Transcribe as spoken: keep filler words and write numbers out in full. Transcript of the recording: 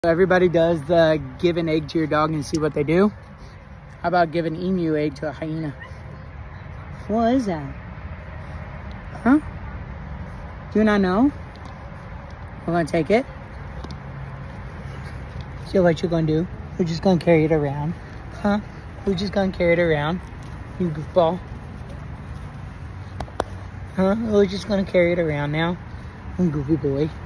Everybody does the give an egg to your dog and see what they do. How about give an emu egg to a hyena? What is that? Huh? Do you not know? We're gonna take it. See what you're gonna do. We're just gonna carry it around. Huh? We're just gonna carry it around. You goofball. Huh? We're just gonna carry it around now. You goofy boy.